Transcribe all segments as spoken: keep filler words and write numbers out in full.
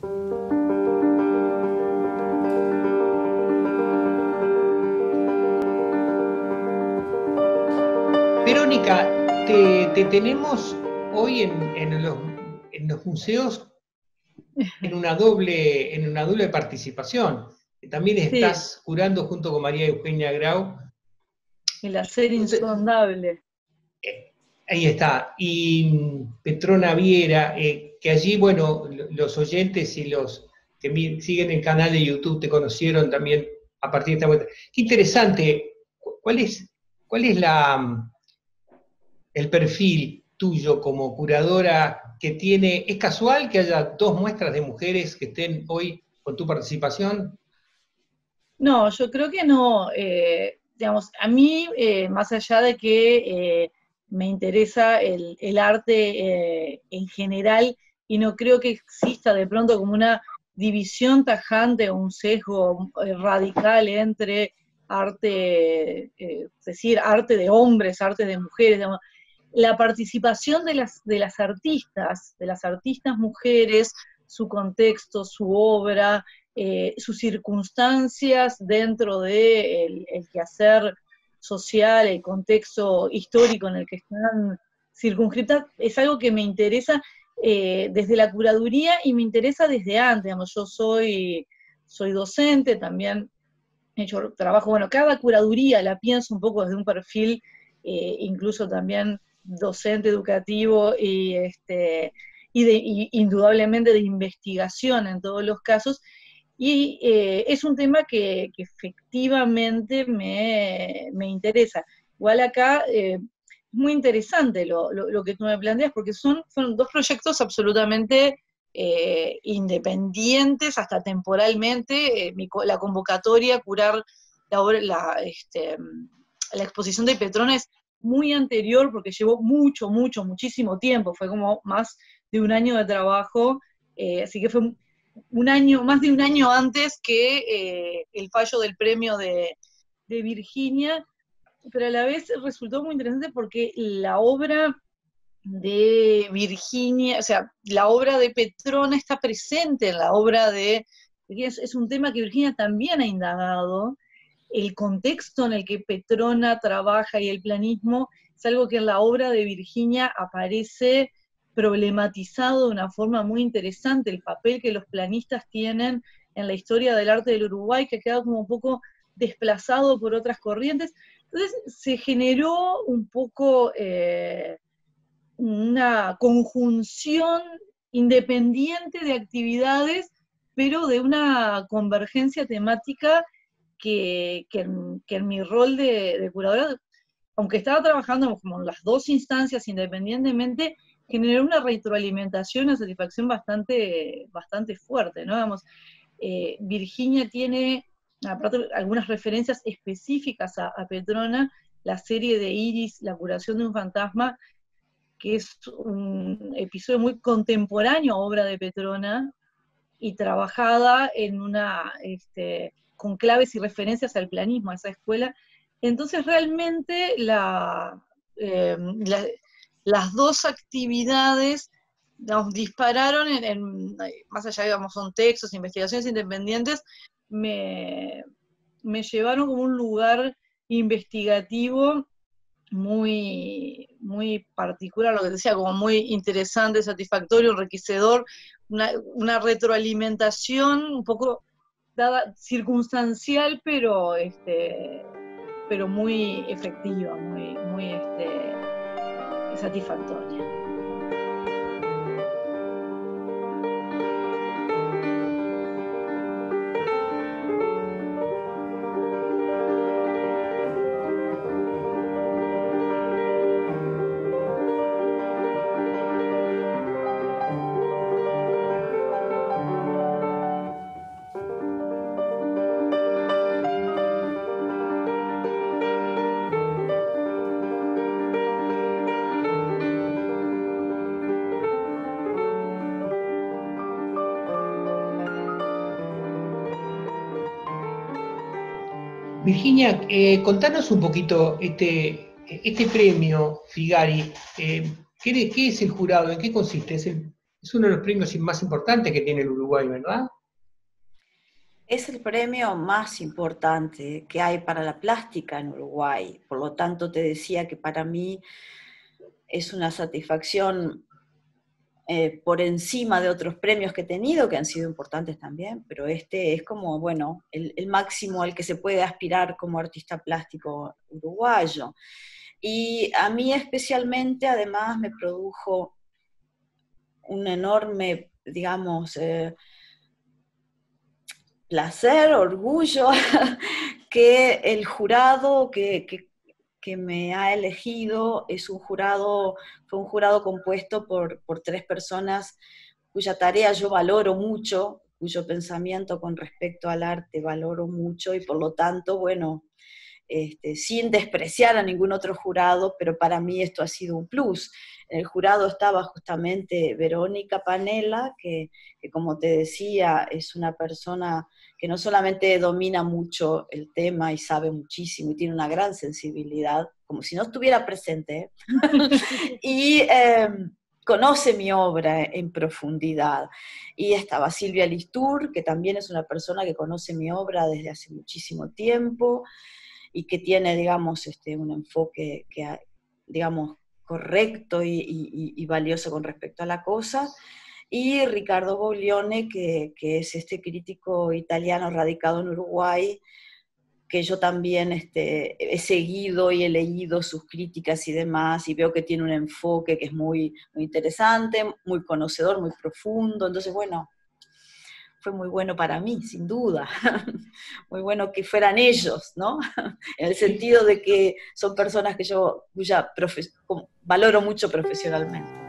Verónica, te, te tenemos hoy en, en los, en los museos en una doble, en una doble participación. También Sí, estás curando junto con María Eugenia Grau. el hacer insondable. Eh, Ahí está. Y mm, Petrona Viera, eh, que allí, bueno, lo- los oyentes y los que mi- siguen el canal de YouTube te conocieron también a partir de esta vuelta. Qué interesante. Cu- ¿Cuál es, cuál es la, mm, el perfil tuyo como curadora que tiene? ¿Es casual que haya dos muestras de mujeres que estén hoy con tu participación? No, yo creo que no. Eh, digamos, a mí, eh, más allá de que eh, me interesa el, el arte eh, en general, y no creo que exista de pronto como una división tajante o un sesgo eh, radical entre arte, eh, es decir, arte de hombres, arte de mujeres, digamos, la participación de las, de las artistas, de las artistas mujeres, su contexto, su obra, eh, sus circunstancias dentro del de el, el quehacer social, el contexto histórico en el que están circunscritas, es algo que me interesa eh, desde la curaduría y me interesa desde antes. Digamos, yo soy, soy docente, también he hecho trabajo, bueno, cada curaduría la pienso un poco desde un perfil, eh, incluso también docente educativo y, este, y, de, y indudablemente de investigación en todos los casos, y eh, es un tema que, que efectivamente me, me, interesa. Igual acá eh, es muy interesante lo, lo, lo, que tú me planteas, porque son, son dos proyectos absolutamente eh, independientes, hasta temporalmente. Eh, mi, la convocatoria, curar la, obra, la, este, la exposición de Petrona es muy anterior, porque llevó mucho, mucho, muchísimo tiempo, fue como más de un año de trabajo, eh, así que fue un año, más de un año antes que eh, el fallo del premio de, de Virginia, pero a la vez resultó muy interesante porque la obra de Virginia, o sea, la obra de Petrona está presente en la obra de Virginia, es, es un tema que Virginia también ha indagado, el contexto en el que Petrona trabaja y el planismo es algo que en la obra de Virginia aparece problematizado de una forma muy interesante, el papel que los planistas tienen en la historia del arte del Uruguay, que ha quedado como un poco desplazado por otras corrientes. Entonces se generó un poco eh, una conjunción independiente de actividades, pero de una convergencia temática que, que, en, que en mi rol de, de curadora, aunque estaba trabajando como en las dos instancias independientemente, generó una retroalimentación, una satisfacción bastante, bastante fuerte, ¿no? Vamos, eh, Virginia tiene, aparte, algunas referencias específicas a, a Petrona, la serie de Iris, La curación de un fantasma, que es un episodio muy contemporáneo a obra de Petrona, y trabajada en una, este, con claves y referencias al planismo, a esa escuela. Entonces realmente la, eh, la, las dos actividades nos dispararon en, en, más allá, digamos, son textos, investigaciones independientes, me, me llevaron como un lugar investigativo muy, muy particular, lo que decía, como muy interesante, satisfactorio, enriquecedor, una, una retroalimentación un poco dada, circunstancial, pero, este, pero muy efectiva, muy, muy este, satisfactoria. Virginia, eh, contanos un poquito este, este premio Figari. Eh, ¿qué, ¿Qué es el jurado? ¿En qué consiste? ¿Es el, es uno de los premios más importantes que tiene el Uruguay, ¿verdad? Es el premio más importante que hay para la plástica en Uruguay. Por lo tanto, te decía que para mí es una satisfacción eh, por encima de otros premios que he tenido, que han sido importantes también, pero este es como, bueno, el, el máximo al que se puede aspirar como artista plástico uruguayo. Y a mí especialmente, además, me produjo un enorme, digamos, eh, placer, orgullo, que el jurado que, que, que, me ha elegido es un jurado, fue un jurado compuesto por, por tres personas cuya tarea yo valoro mucho, cuyo pensamiento con respecto al arte valoro mucho, y por lo tanto, bueno, Este, sin despreciar a ningún otro jurado, pero para mí esto ha sido un plus. En el jurado estaba justamente Verónica Panella, que, que como te decía, es una persona que no solamente domina mucho el tema y sabe muchísimo y tiene una gran sensibilidad, como si no estuviera presente, y eh, conoce mi obra en profundidad. Y estaba Silvia Listur, que también es una persona que conoce mi obra desde hace muchísimo tiempo, y que tiene, digamos, este, un enfoque que, digamos, correcto y, y, y valioso con respecto a la cosa, y Ricardo Boglione, que, que es este crítico italiano radicado en Uruguay, que yo también este, he seguido y he leído sus críticas y demás, y veo que tiene un enfoque que es muy, muy interesante, muy conocedor, muy profundo. Entonces, bueno, fue muy bueno para mí, sin duda. Muy bueno que fueran ellos, ¿no? En el sentido de que son personas que yo cuya profe- valoro mucho profesionalmente.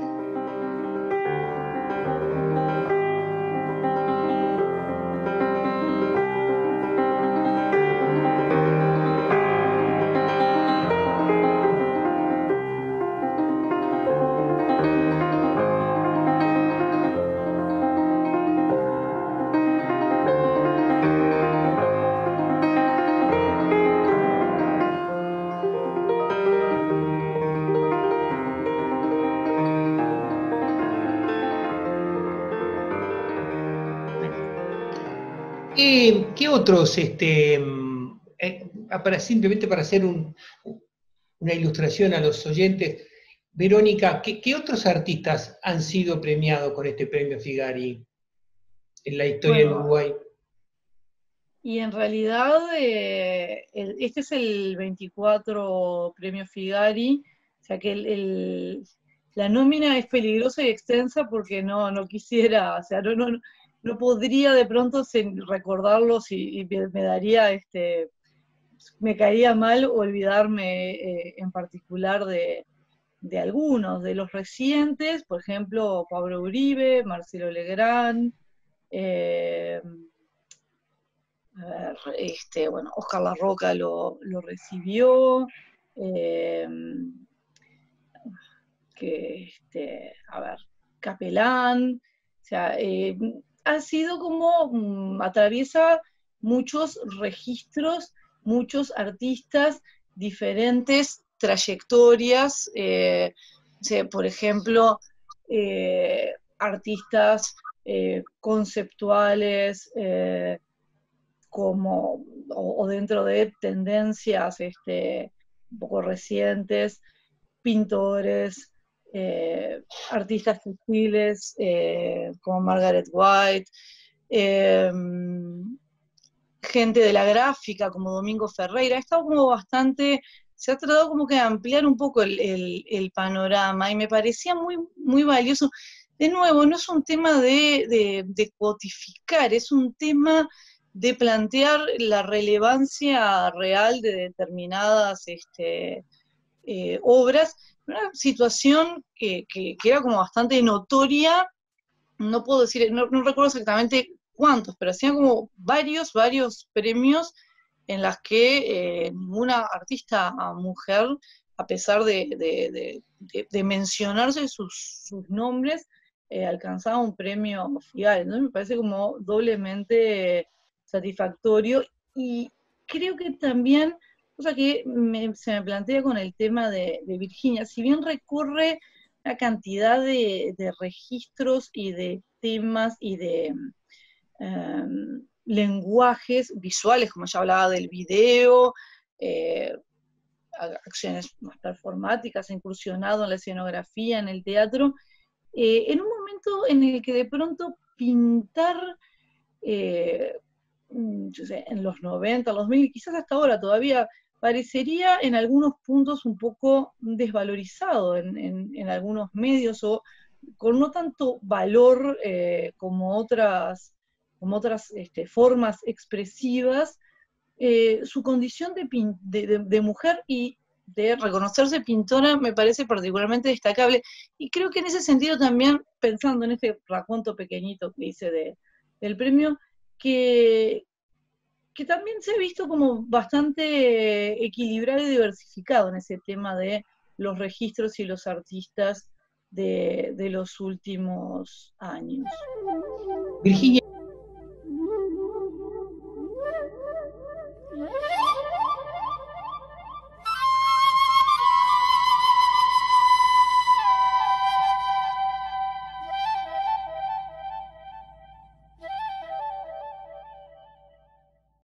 ¿Qué, qué otros, este, eh, para, simplemente para hacer un, una ilustración a los oyentes, Verónica, ¿qué, qué otros artistas han sido premiados con este premio Figari en la historia del Bueno, Uruguay? y en realidad eh, el, este es el veinticuatro premio Figari, o sea que el, el, la nómina es peligrosa y extensa porque no, no quisiera, o sea, no, no, no podría de pronto recordarlos y, y me daría, este, me caería mal olvidarme eh, en particular de, de algunos, de los recientes, por ejemplo, Pablo Uribe, Marcelo Legrand, eh, a ver, este, bueno, Oscar La Roca lo, lo recibió, eh, que, este, a ver, Capelán, o sea, eh, ha sido como, um, atraviesa muchos registros, muchos artistas, diferentes trayectorias, eh, o sea, por ejemplo, eh, artistas eh, conceptuales, eh, como, o, o, dentro de tendencias este, un poco recientes, pintores, eh, artistas textiles eh, como Margaret White, eh, gente de la gráfica como Domingo Ferreira. Ha estado como bastante, se ha tratado como que de ampliar un poco el, el, el panorama y me parecía muy, muy valioso. De nuevo, no es un tema de, de, de codificar, es un tema de plantear la relevancia real de determinadas este, eh, obras, una situación que, que, que, era como bastante notoria, no puedo decir, no, no recuerdo exactamente cuántos, pero hacían como varios, varios premios en las que eh, ninguna artista mujer, a pesar de, de, de, de, de mencionarse sus, sus nombres, eh, alcanzaba un premio Figari. Entonces me parece como doblemente satisfactorio, y creo que también, cosa que me, se me plantea con el tema de, de Virginia, si bien recorre una cantidad de, de registros y de temas y de um, lenguajes visuales, como ya hablaba del video, eh, acciones más performáticas, incursionado en la escenografía, en el teatro, eh, en un momento en el que de pronto pintar, eh, yo sé, en los noventa, los mil, quizás hasta ahora todavía, parecería en algunos puntos un poco desvalorizado en, en, en algunos medios, o con no tanto valor eh, como otras, como otras este, formas expresivas, eh, su condición de, de, de, de mujer y de reconocerse pintora me parece particularmente destacable, y creo que en ese sentido también, pensando en este raconto pequeñito que hice de, del premio, que, que también se ha visto como bastante equilibrado y diversificado en ese tema de los registros y los artistas de, de los últimos años. Virginia,